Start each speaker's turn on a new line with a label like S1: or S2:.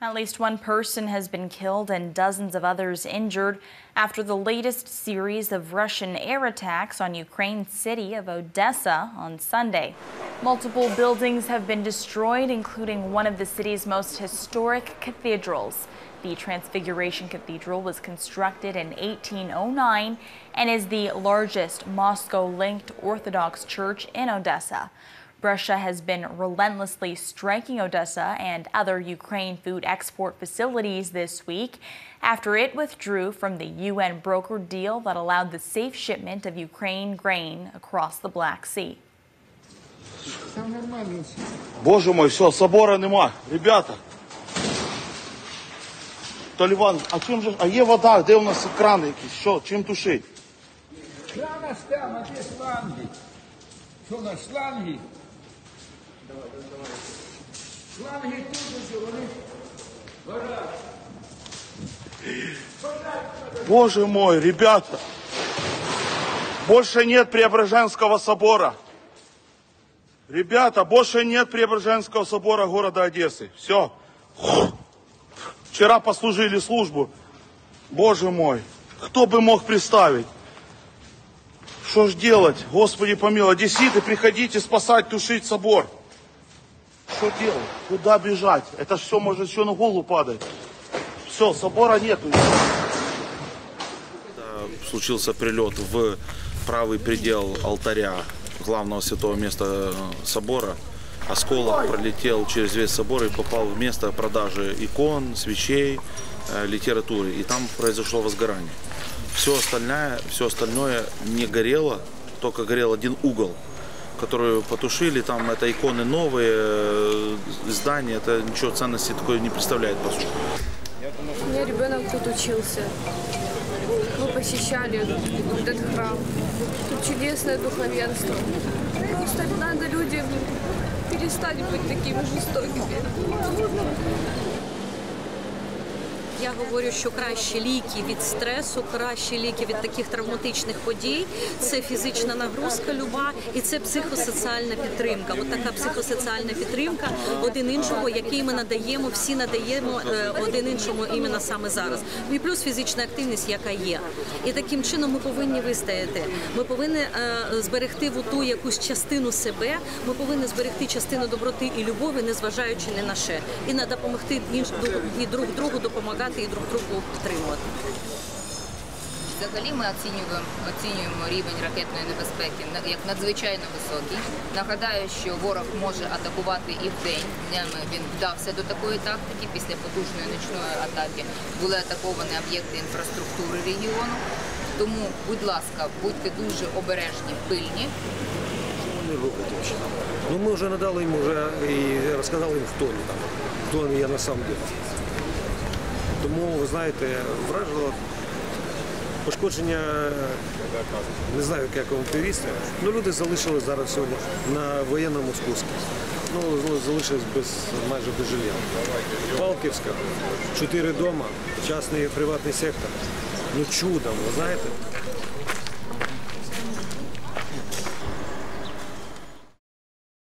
S1: At least one person has been killed and dozens of others injured after the latest series of Russian air attacks on Ukraine's city of Odessa on Sunday. Multiple buildings have been destroyed, including one of the city's most historic cathedrals. The Transfiguration Cathedral was constructed in 1809 and is the largest Moscow-linked Orthodox church in Odessa. Russia has been relentlessly striking Odessa and other Ukraine food export facilities this week after it withdrew from the UN-brokered deal that allowed the safe shipment of Ukraine grain across the Black Sea.
S2: Боже мой, все, собора нема. Ребята. Таліван, а є вода? Де у нас крани якісь? Що? Чим тушить?
S3: Крана там, а де шланги? Що на шланги? Шланги тут, вони горять.
S2: Боже мой, ребята. Больше нет Преображенского собора. Ребята, больше нет Преображенского собора города Одессы. Все. Вчера послужили службу. Боже мой, кто бы мог представить? Что ж делать? Господи помилуй. Одесситы, приходите спасать, тушить собор. Что делать? Куда бежать? Это все может еще на голову падать. Все, собора нету.
S4: Случился прилет в правый предел алтаря главного святого места собора. Осколок пролетел через весь собор и попал в место продажи икон, свечей, литературы. И там произошло возгорание. Все остальное не горело, только горел один угол, который потушили. Там это иконы новые, здания, это ничего ценности такой не представляет, по сути.
S5: У меня ребенок тут учился. Мы посещали этот храм. Тут чудесное духовенство. Просто надо людям перестать быть такими жестокими.
S6: Я говорю, що кращі ліки від стресу, кращі ліки від таких травматичних подій – це фізична нагрузка люба і це психосоціальна підтримка. От така психосоціальна підтримка один іншого, який ми надаємо, всі надаємо один іншому іменно саме зараз. І плюс фізична активність, яка є. І таким чином ми повинні вистояти. Ми повинні зберегти ту якусь частину себе, ми повинні зберегти частину доброти і любові, незважаючи ні на що. І треба допомогти і друг другу допомагати і друг другу підтримувати.
S7: Взагалі ми оцінюємо рівень ракетної небезпеки як надзвичайно високий. Нагадаю, що ворог може атакувати і вдень. Днями він вдався до такої тактики. Після потужної нічної атаки були атаковані об'єкти інфраструктури регіону. Тому, будь ласка, будьте дуже обережні, пильні.
S8: Ну, ми вже надали їм і розказали їм, хто вони є на самом деле. Тому, ви знаєте, вражило пошкодження, не знаю, як вам повісти, але люди залишились зараз сьогодні на воєнному спуску. Ну, залишились майже без жилья. Палківська, 4 дома, частний приватний сектор. Ну, чудом, ви знаєте.